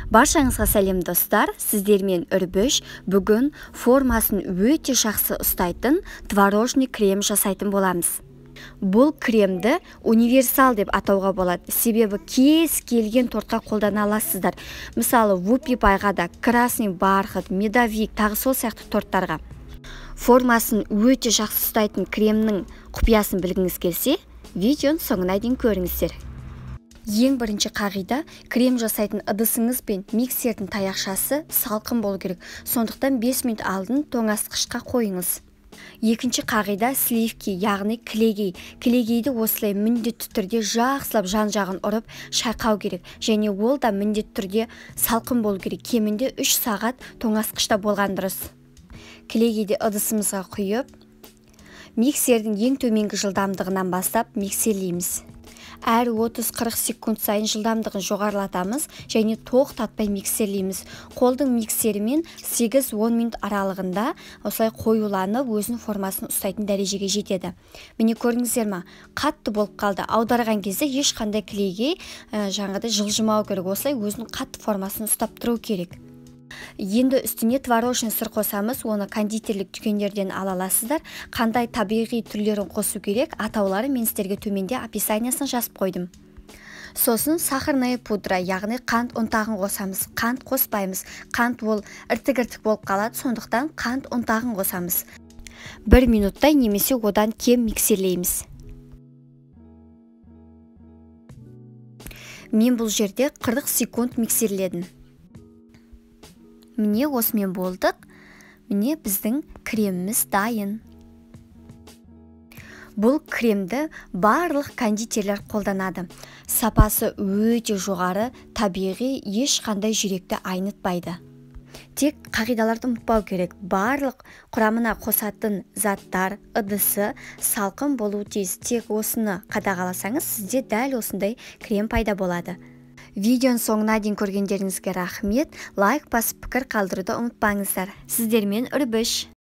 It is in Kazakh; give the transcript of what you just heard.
Баршаңызға сәлем достар, сіздермен Үрбіш. Бүгін формасын өте жақсы ұстайтын творожный крем жасайтын боламыз. Бұл кремді универсал деп атауға болады, себебі кез келген тортқа қолдана аласыздар. Мысалы, вупи пайға да, красный бархат, медовик, тағы сол сияқты торттарға. Формасын өте жақсы ұстайтын кремнің құпиясын білгіңіз келсе, видеоны соңына дейін көріңіздер. Ең бірінші қағида, крем жасайтын ыдысыңыз бен миксердің таяқшасы салқын болу керек. Сондықтан 5 минут алдын тоңазытқышқа қойыңыз. Екінші қағида, сливки, яғни кілегей. Кілегейді осылай міндетті түрде жақсылап жан-жағын ұрып шайқау керек. Және ол да міндетті түрде салқын болу керек. Кемінде 3 сағат тоңазытқышта болған дұрыс. Кілегейді ыдысымызға құйып, миксердің ең төменгі жылдамдығынан бастап миксерлейміз. Әр 30-40 секунд сайын жылдамдығын жоғарылатамыз және тоқтатпай миксерлейміз. Қолдың миксерімен 8-10 минут аралығында осылай қоюланып өзінің формасын ұстайтын дәрежеге жетеді. Міне көрдіңіздер ме? Қатты болып қалды. Аударған кезде ешқандай кілегей жаңағыдай жылжымау керек. Осылай өзінің қатты формасын ұстап тұру керек. Енді үстіне творожный сыр қосамыз, оны кондитерлік дүкендерден ала аласыздар. Қандай табиғи түрлерін қосу керек, атаулары мен сіздерге төменде описаниясын жазып қойдым. Сосын сахарная пудра, яғни қант ұнтағын қосамыз. Қант қоспаймыз. Қант ол іртік-іртік болып қалады, сондықтан қант ұнтағын қосамыз. 1 минуттай немесе одан кем миксерлейміз. Мен бұл жерде 40 секунд миксерледім. Міне осымен болдық. Міне біздің креміміз дайын. Бұл кремді барлық кондитерлер қолданады. Сапасы өте жоғары, табиғи, ешқандай жүректі айнытпайды. Тек қағидаларды ұмытпау керек. Барлық құрамына қосатын заттар, ыдысы салқын болуы тиіс. Тек осыны қадағаласаңыз, сізде дәл осындай крем пайда болады. Видеоның соңына дейін көргендеріңізге рахмет. Лайк басып пікір қалдыруды ұмытпаңыздар. Сіздермен Үрбіш.